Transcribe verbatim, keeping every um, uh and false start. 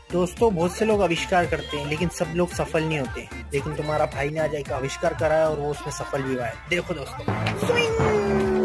दोस्तों बहुत से लोग आविष्कार करते हैं लेकिन सब लोग सफल नहीं होते, लेकिन तुम्हारा भाई ने आज एक आविष्कार करा है और वो उसमें सफल भी हुआ है। देखो दोस्तों, स्विंग।